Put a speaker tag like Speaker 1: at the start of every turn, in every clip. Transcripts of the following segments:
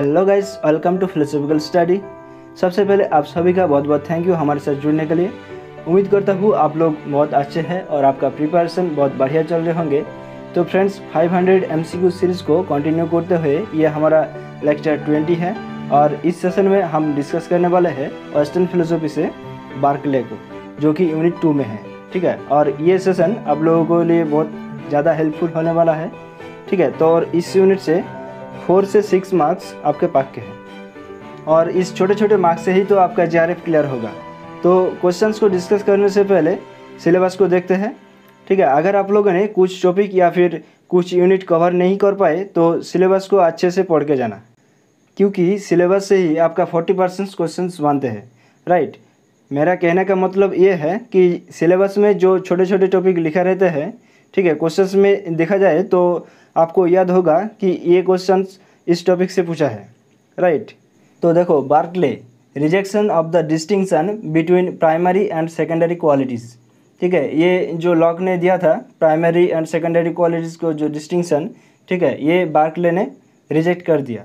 Speaker 1: Hello guys, welcome to philosophical study. सबसे पहले आप सभी का बहुत बहुत थैंक यू हमारे साथ जुड़ने के लिए। उम्मीद करता हूँ आप लोग बहुत अच्छे हैं और आपका प्रिपरेशन बहुत बढ़िया चल रहे होंगे। तो फ्रेंड्स, 500 MCQ सीरीज़ को कंटिन्यू करते हुए ये हमारा लेक्चर 20 है और इस सेशन में हम डिस्कस करने वाले हैं वेस्टर्न फिलोसफी से बार्कले को, जो कि यूनिट 2 में है। ठीक है, और ये सेशन आप लोगों के लिए बहुत ज़्यादा हेल्पफुल होने वाला है। ठीक है, तो और इस यूनिट से 4 से 6 मार्क्स आपके पक्के हैं और इस छोटे छोटे मार्क्स से ही तो आपका JRF क्लियर होगा। तो क्वेश्चंस को डिस्कस करने से पहले सिलेबस को देखते हैं। ठीक है, अगर आप लोगों ने कुछ टॉपिक या फिर कुछ यूनिट कवर नहीं कर पाए तो सिलेबस को अच्छे से पढ़ के जाना, क्योंकि सिलेबस से ही आपका 40% क्वेश्चंस बनते हैं। राइट, मेरा कहने का मतलब ये है कि सिलेबस में जो छोटे छोटे टॉपिक लिखा रहते हैं, ठीक है, क्वेश्चंस में देखा जाए तो आपको याद होगा कि ये क्वेश्चंस इस टॉपिक से पूछा है। राइट, तो देखो, Berkeley rejection of the distinction between primary and secondary qualities. ठीक है, ये जो लॉक ने दिया था प्राइमरी एंड सेकेंडरी क्वालिटीज़ को जो डिस्टिंक्शन, ठीक है, ये बार्कले ने रिजेक्ट कर दिया।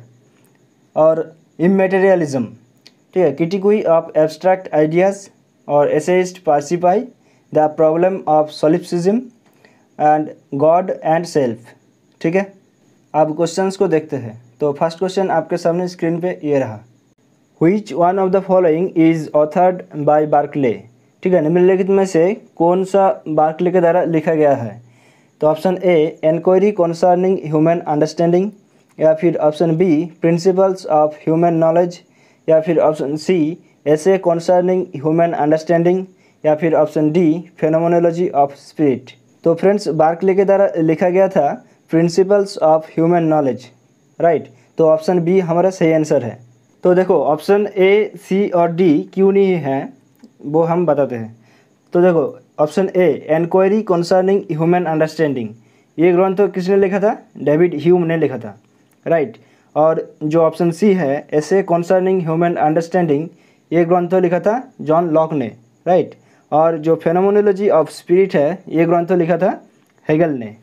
Speaker 1: और इमैटेरियलिज्म, ठीक है, क्रिटिक्वी ऑफ एब्स्ट्रैक्ट आइडियाज़ और एसेइस्ट पार्सिपाई the problem of solipsism and God and self. ठीक है, अब क्वेश्चंस को देखते हैं। तो फर्स्ट क्वेश्चन आपके सामने स्क्रीन पे ये रहा, which one of the following is authored by Berkeley. ठीक है, निम्नलिखित में से कौन सा बार्कले के द्वारा लिखा गया है? तो option A inquiry concerning human understanding, या फिर option B principles of human knowledge, या फिर option C essay concerning human understanding, या फिर option D phenomenology of spirit. तो फ्रेंड्स, बार्कले के द्वारा लिखा गया था principles of human knowledge. Right, तो ऑप्शन बी हमारा सही आंसर है। तो देखो, ऑप्शन ए, सी और डी क्यों नहीं है वो हम बताते हैं। तो देखो, option A inquiry concerning human understanding, ये ग्रंथ तो किसने लिखा था? डेविड ह्यूम ने लिखा था। राइट, और जो ऑप्शन सी है एसे कंसर्निंग ह्यूमन अंडरस्टैंडिंग, ये ग्रंथ तो लिखा था जॉन लॉक ने। राइट, और जो फेनोमेनोलॉजी ऑफ स्पिरिट है, ये ग्रंथ तो लिखा था हेगल ने।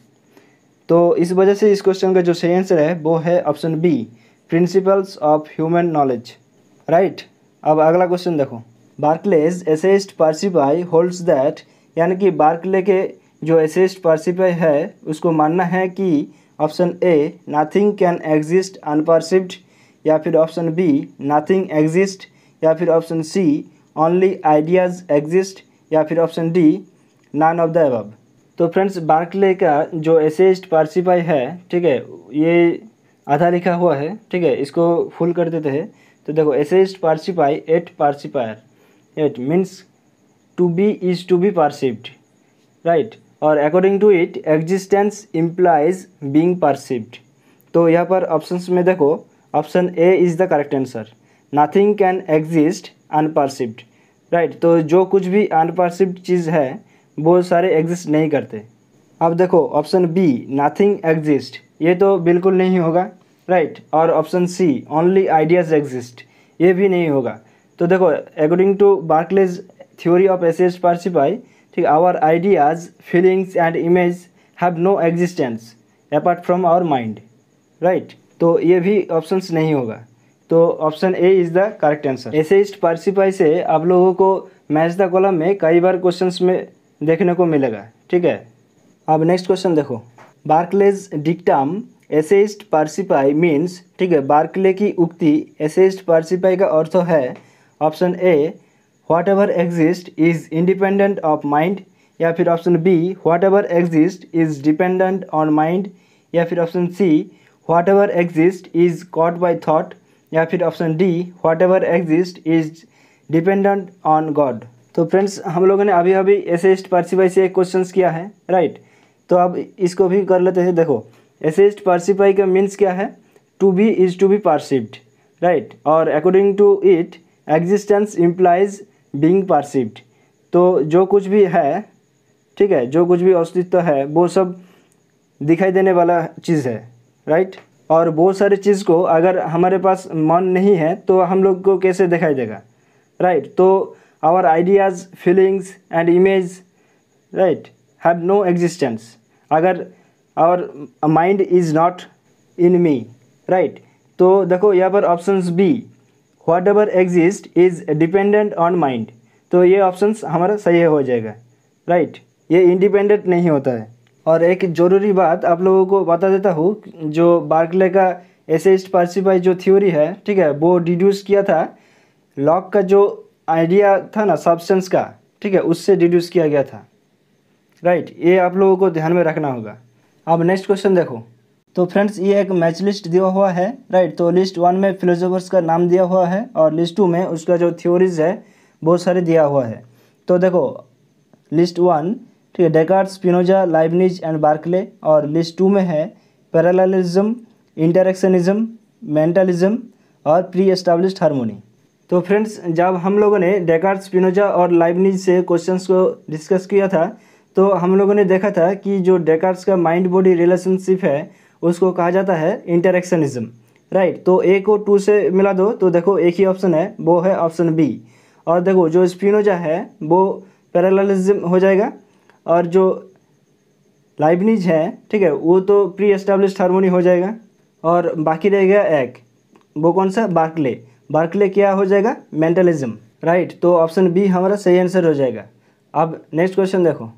Speaker 1: तो इस वजह से इस क्वेश्चन का जो सही आंसर है वो है option B principles of human knowledge. Right, अब अगला क्वेश्चन देखो, Berkeley's esse est percipi holds that, यानी कि बार्कले के जो एसेइस्ट पार्सिपाई है उसको मानना है कि option A nothing can exist unperceived, या फिर ऑप्शन बी नथिंग एग्जिस्ट, या फिर option C only ideas exist, या फिर option D none of the above. तो फ्रेंड्स, बार्कले का जो एसेइस्ट पार्सिपाई है, ठीक है, ये आधा लिखा हुआ है। ठीक है, इसको फुल कर देते हैं। तो देखो, esse est percipi et percipere, it means to be is to be perceived. Right, और according to it existence implies being perceived. तो यहाँ पर ऑप्शंस में देखो, option A is the correct answer, nothing can exist unperceived. Right, तो जो कुछ भी अनपर्सिव्ड चीज़ है वो सारे एग्जिस्ट नहीं करते। अब देखो, ऑप्शन बी नथिंग एग्जिस्ट, ये तो बिल्कुल नहीं होगा। राइट, और option C only ideas exist, ये भी नहीं होगा। तो देखो, according to Berkeley's theory of esse est percipi, ठीक, our ideas feelings and image have no existence apart from our mind. Right, तो ये भी ऑप्शंस नहीं होगा। तो option A is the correct answer. Esse est percipi से आप लोगों को मैच द कॉलम में कई बार क्वेश्चंस में देखने को मिलेगा। ठीक है, अब नेक्स्ट क्वेश्चन देखो, Berkeley's dictum esse est percipi means, ठीक है, बार्कले की उक्ति एसेइस्ट पार्सिपाई का अर्थ है option A whatever exist is independent of mind, या फिर option B whatever exist is dependent on mind, या फिर option C whatever exist is caught by thought, या फिर option D whatever exist is dependent on God. तो friends, हम लोगों ने अभी अभी एसेइस्ट पार्सिपाई से एक क्वेश्चन किया है। राइट, तो अब इसको भी कर लेते हैं। देखो, एसेइस्ट पार्सिपाई का मीन्स क्या है? To be is to be perceived. Right, और according to it existence implies being perceived. तो जो कुछ भी है, ठीक है, जो कुछ भी अस्तित्व है वो सब दिखाई देने वाला चीज़ है। राइट, और बहुत सारी चीज़ को अगर हमारे पास मन नहीं है तो हम लोग को कैसे दिखाई देगा? राइट, तो our ideas, feelings and image, right, have no existence अगर our mind is not in me, right, तो देखो यहाँ पर options B, whatever exist is dependent on mind, तो ये ऑप्शंस हमारा सही हो जाएगा, राइट। ये इंडिपेंडेंट नहीं होता है। और एक ज़रूरी बात आप लोगों को बता देता हूँ, जो बार्कले का एसेइस्ट पार्सिपाई जो थ्योरी है, ठीक है, वो डिड्यूस किया था लॉक का जो आइडिया था ना सब्सटेंस का, ठीक है, उससे डिड्यूस किया गया था, राइट। ये आप लोगों को ध्यान में रखना होगा। अब नेक्स्ट क्वेश्चन देखो। तो फ्रेंड्स ये एक मैच लिस्ट दिया हुआ है, राइट। तो लिस्ट 1 में फिलोसोफर्स का नाम दिया हुआ है और लिस्ट 2 में उसका जो थ्योरीज है बहुत सारे दिया हुआ है। तो देखो लिस्ट 1, ठीक है, Descartes, Spinoza, Leibniz and Berkeley, और लिस्ट 2 में है पैरेललिज्म, इंटरेक्शनिज्म, मेंटलिज्म और प्री एस्टैब्लिश्ड हार्मोनी। तो फ्रेंड्स जब हम लोगों ने डेकार्ट, स्पिनोजा और लाइबनिज से क्वेश्चंस को डिस्कस किया था, तो हम लोगों ने देखा था कि जो डेकार्ट्स का माइंड बॉडी रिलेशनशिप है उसको कहा जाता है इंटरेक्शनिज्म, राइट। तो ए को 2 से मिला दो तो देखो एक ही ऑप्शन है, वो है ऑप्शन बी। और देखो जो स्पिनोजा है वो पैरेललिज्म हो जाएगा, और जो लाइबनिज है, ठीक है, वो तो प्री एस्टैब्लिश्ड हार्मोनी हो जाएगा, और बाकी रह गया एक, वो कौन सा, बार्कले। बार्कले क्या हो जाएगा, मेंटलिज्म, राइट। तो ऑप्शन बी हमारा सही आंसर हो जाएगा। अब नेक्स्ट क्वेश्चन देखो।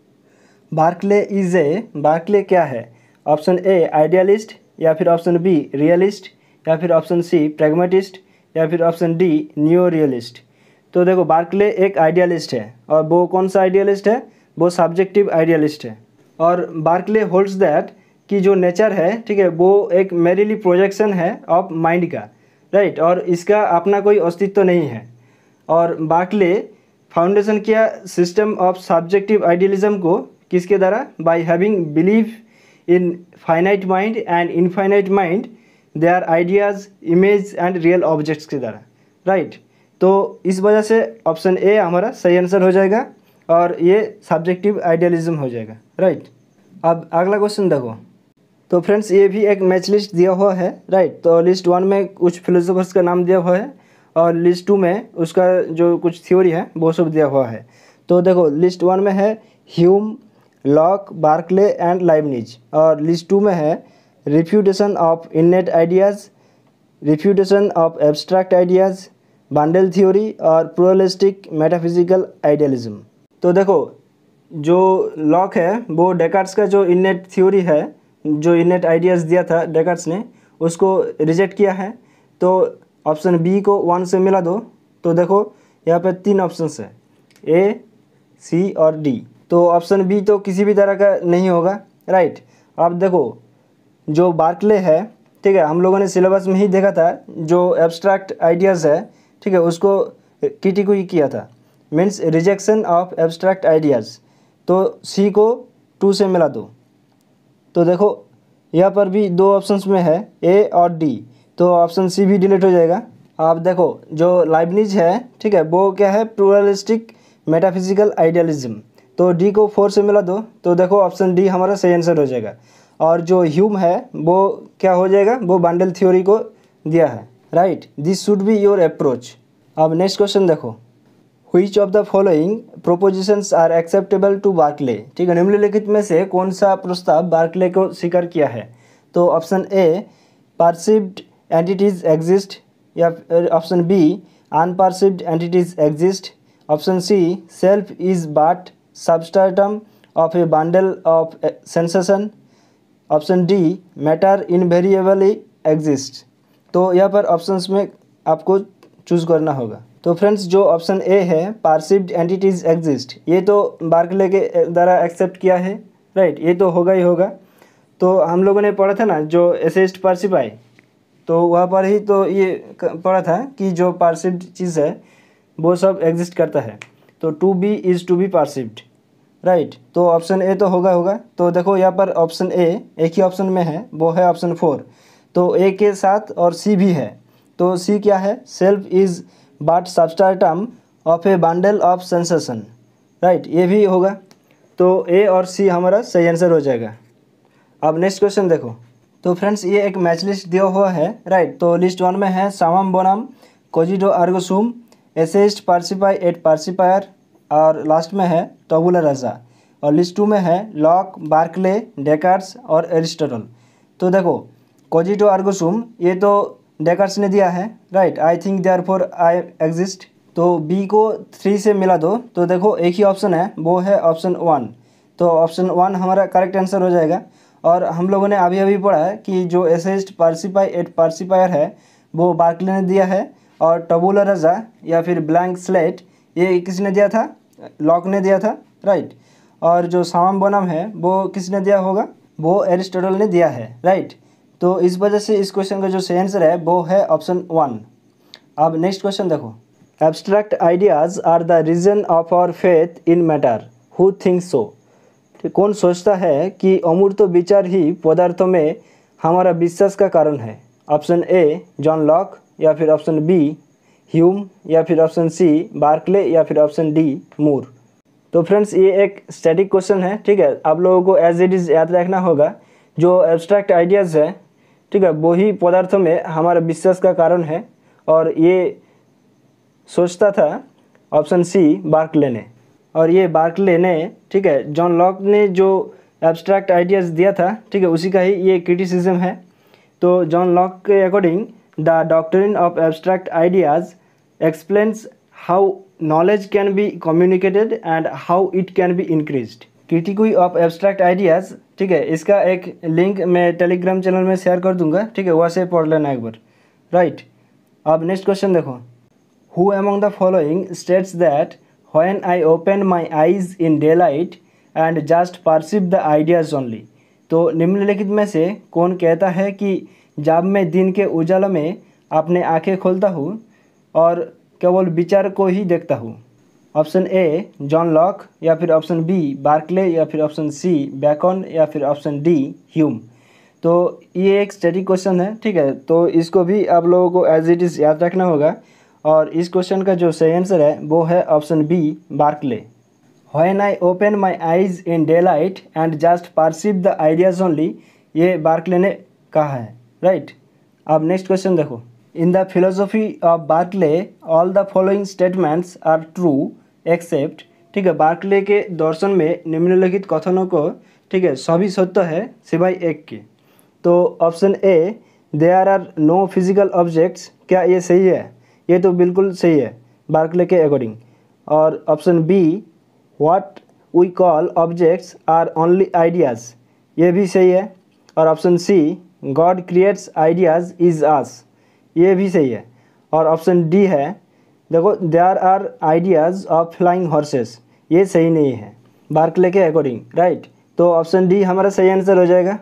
Speaker 1: बार्कले क्या है? ऑप्शन ए आइडियलिस्ट, या फिर ऑप्शन बी रियलिस्ट, या फिर ऑप्शन सी प्रैग्मेटिस्ट, या फिर ऑप्शन डी न्यू रियलिस्ट। तो देखो बार्कले एक आइडियलिस्ट है, और वो कौन सा आइडियलिस्ट है, वो सब्जेक्टिव आइडियलिस्ट है। और बार्कले होल्ड्स दैट कि जो नेचर है, ठीक है, वो एक मेरिली प्रोजेक्शन है ऑफ माइंड का, राइट, और इसका अपना कोई अस्तित्व नहीं है। और बार्कले फाउंडेशन किया सिस्टम ऑफ सब्जेक्टिव आइडियलिज्म को किसके द्वारा, by having believe in finite mind and infinite mind, they are ideas, image and real objects के द्वारा, राइट। तो इस वजह से ऑप्शन ए हमारा सही आंसर हो जाएगा, और ये सब्जेक्टिव आइडियलिज्म हो जाएगा, राइट। अब अगला क्वेश्चन देखो। तो फ्रेंड्स ये भी एक मैच लिस्ट दिया हुआ है, राइट। तो लिस्ट 1 में कुछ फिलोसोफर्स का नाम दिया हुआ है, और लिस्ट 2 में उसका जो कुछ थ्योरी है वो सब दिया हुआ है। तो देखो लिस्ट 1 में है Hume, Locke, Berkeley and Leibniz, और लिस्ट 2 में है refutation of innate ideas, refutation of abstract ideas, bundle theory और प्लुरलिस्टिक मेटाफिजिकल आइडियलिज्म। तो देखो जो लॉक है वो डेकार्ट्स का जो इनेट थ्योरी है, जो इनेट आइडियाज़ दिया था डेकार्ट्स ने, उसको रिजेक्ट किया है। तो ऑप्शन बी को 1 से मिला दो तो देखो यहाँ पे 3 ऑप्शन है, ए, सी और डी। तो ऑप्शन बी तो किसी भी तरह का नहीं होगा, राइट। अब देखो जो बार्कले है, ठीक है, हम लोगों ने सिलेबस में ही देखा था, जो एब्स्ट्रैक्ट आइडियाज़ है, ठीक है, उसको क्रिटिक ही किया था, means rejection of abstract ideas. तो सी को 2 से मिला दो तो देखो यहाँ पर भी 2 ऑप्शंस में है, ए और डी, तो ऑप्शन सी भी डिलीट हो जाएगा। आप देखो जो लाइबनिज है, ठीक है, वो क्या है, प्लुरलिस्टिक मेटाफिजिकल आइडियलिज्म, तो डी को 4 से मिला दो तो देखो ऑप्शन डी हमारा सही आंसर हो जाएगा। और जो ह्यूम है वो क्या हो जाएगा, वो बंडल थ्योरी को दिया है, right. This should be your approach. अब नेक्स्ट क्वेश्चन देखो। Which of the following propositions are acceptable to Berkeley, ठीक है, निम्नलिखित में से कौन सा प्रस्ताव बार्कले को स्वीकार किया है। तो option A perceived entities exist, या option B unperceived entities exist, option C self is but substratum of a bundle of sensation, option D matter invariably exist. तो यहाँ पर ऑप्शंस में आपको चूज़ करना होगा। तो फ्रेंड्स जो ऑप्शन ए है परसिव्ड एंटिटीज एग्जिस्ट, ये तो बार्कले के द्वारा एक्सेप्ट किया है, राइट, ये तो होगा ही होगा। तो हम लोगों ने पढ़ा था ना जो एसेइस्ट पार्सिपाई, तो वहाँ पर ही तो ये पढ़ा था कि जो परसिव्ड चीज़ है वो सब एग्जिस्ट करता है। तो to be is to be perceived, right. तो ऑप्शन ए तो होगा। तो देखो यहाँ पर ऑप्शन ए एक ही ऑप्शन में है, वो है ऑप्शन 4। तो ए के साथ और सी भी है, तो सी क्या है, self is but substratum of a bundle of sensation, right, ये भी होगा। तो ए और सी हमारा सही आंसर हो जाएगा। अब नेक्स्ट क्वेश्चन देखो। तो फ्रेंड्स ये एक मैच लिस्ट दिया हुआ है, राइट। तो लिस्ट 1 में है summum bonum, cogito ergo sum, esse est percipi et percipere, और लास्ट में है टबुला राजा। और लिस्ट 2 में है लॉक, बार्कले, डेकार्ट्स और एरिस्टोटल। तो देखो कोजिटो आर्गो सुम, ये तो डेकार्ट्स ने दिया है, right. I think therefore I exist, तो बी को 3 से मिला दो, तो देखो एक ही ऑप्शन है, वो है ऑप्शन 1। तो ऑप्शन 1 हमारा करेक्ट आंसर हो जाएगा। और हम लोगों ने अभी अभी पढ़ा है कि जो एसेस्ड पार्सिपाई एट पार्सिपायर है वो बार्कले ने दिया है, और टबुला राजा या फिर ब्लैंक स्लेट ये किसने दिया था, लॉक ने दिया था, राइट। और जो सामम बनम है वो किसने दिया होगा, वो एरिस्टोटल ने दिया है, राइट। तो इस वजह से इस क्वेश्चन का जो सही आंसर है वो है ऑप्शन 1। अब नेक्स्ट क्वेश्चन देखो, abstract ideas are the reason of our faith in matter, who thinks so. कौन सोचता है कि अमूर्त विचार ही पदार्थों में हमारा विश्वास का कारण है। ऑप्शन ए जॉन लॉक, या फिर ऑप्शन बी ह्यूम, या फिर ऑप्शन सी बार्कले, या फिर ऑप्शन डी मूर। तो फ्रेंड्स ये एक स्टैटिक क्वेश्चन है, ठीक है। आप लोगों को एज इट इज़ याद रखना होगा, जो एब्स्ट्रैक्ट आइडियाज़ है, ठीक है, वही पदार्थों में हमारा विश्वास का कारण है। और ये सोचता था ऑप्शन सी बार्कले ने, और ये बार्कले ने, ठीक है, जॉन लॉक ने जो एब्स्ट्रैक्ट आइडियाज़ दिया था, ठीक है, उसी का ही ये क्रिटिसिज्म है। तो जॉन लॉक के according the doctrine of abstract ideas explains how knowledge can be communicated and how it can be increased. Critique of abstract ideas, ठीक है, इसका एक लिंक मैं टेलीग्राम चैनल में शेयर कर दूंगा, ठीक है, वहाँ से पढ़ लेना एक बार, राइट। अब नेक्स्ट क्वेश्चन देखो, who among the following states that when I open my eyes in daylight and just perceive the ideas only। तो निम्नलिखित में से कौन कहता है कि जब मैं दिन के उजाला में अपने आंखें खोलता हूँ और केवल विचार को ही देखता हूँ। ऑप्शन ए जॉन लॉक, या फिर ऑप्शन बी बार्कले, या फिर ऑप्शन सी बैकन, या फिर ऑप्शन डी ह्यूम। तो ये एक स्टैटिक क्वेश्चन है, ठीक है, तो इसको भी आप लोगों को एज इट इज़ याद रखना होगा। और इस क्वेश्चन का जो सही आंसर है वो है option B Berkeley. When I open my eyes in daylight and just perceive the ideas only, ये बार्कले ने कहा है, राइट। अब नेक्स्ट क्वेश्चन देखो, in the philosophy of Berkeley all the following statements are true except, ठीक है, Berkeley के दर्शन में निम्नलिखित कथनों को, ठीक है, सभी सत्य है सिवाय एक के। तो option A there are no physical objects, क्या ये सही है? ये तो बिल्कुल सही है बार्कले के अकॉर्डिंग। और option B what we call objects are only ideas, ये भी सही है। और option C God creates ideas is as, ये भी सही है। और ऑप्शन डी है, देखो there are ideas of flying horses, ये सही नहीं है बार्कले के अकॉर्डिंग, राइट। तो ऑप्शन डी हमारा सही आंसर हो जाएगा।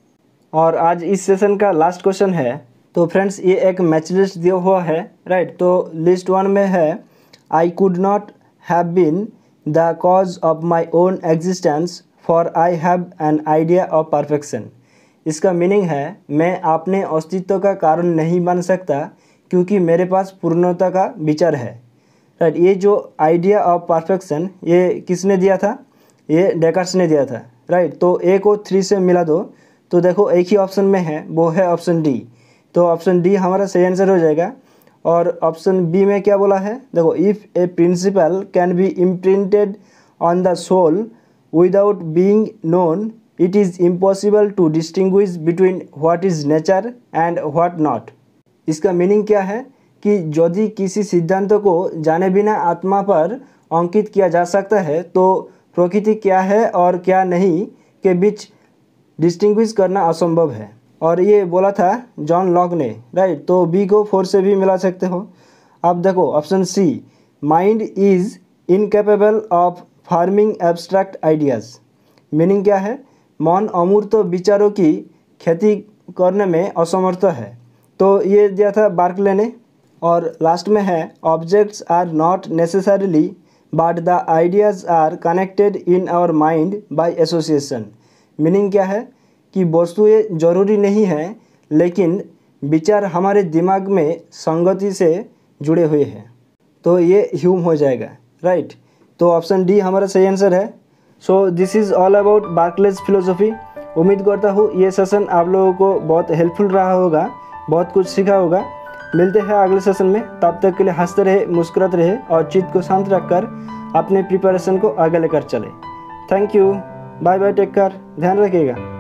Speaker 1: और आज इस सेशन का लास्ट क्वेश्चन है। तो फ्रेंड्स ये एक मैच लिस्ट दिया हुआ है, राइट। तो लिस्ट 1 में है I could not have been the cause of my own existence for I have an idea of perfection. इसका मीनिंग है मैं अपने अस्तित्व का कारण नहीं बन सकता क्योंकि मेरे पास पूर्णता का विचार है, राइट। ये जो आइडिया ऑफ परफेक्शन ये किसने दिया था? ये डेकार्ट्स ने दिया था, राइट। तो ए को 3 से मिला दो, तो देखो एक ही ऑप्शन में है, वो है ऑप्शन डी। तो ऑप्शन डी हमारा सही आंसर हो जाएगा। और ऑप्शन बी में क्या बोला है, देखो if a principle can be imprinted on the soul without being known it is impossible to distinguish between what is nature and what not. इसका मीनिंग क्या है कि यदि किसी सिद्धांत को जाने बिना आत्मा पर अंकित किया जा सकता है तो प्रकृति क्या है और क्या नहीं के बीच डिस्टिंग्विश करना असंभव है। और ये बोला था जॉन लॉक ने, राइट। तो बी को 4 से भी मिला सकते हो। अब देखो option C mind is incapable of forming abstract ideas, meaning क्या है? मन अमूर्त विचारों की खेती करने में असमर्थ है। तो ये दिया था बार्कले ने। और लास्ट में है objects are not necessarily but the ideas are connected in our mind by association, meaning क्या है कि वस्तुएं जरूरी नहीं है लेकिन विचार हमारे दिमाग में संगति से जुड़े हुए हैं। तो ये ह्यूम हो जाएगा, राइट। तो ऑप्शन डी हमारा सही आंसर है। So this is all about Berkeley's philosophy. उम्मीद करता हूँ ये सेशन आप लोगों को बहुत हेल्पफुल रहा होगा, बहुत कुछ सीखा होगा। मिलते हैं अगले सेशन में, तब तक के लिए हंसते रहे, मुस्कुराते रहे और चित्त को शांत रखकर अपने प्रिपरेशन को आगे लेकर चले। Thank you, bye bye, take care, ध्यान रखिएगा।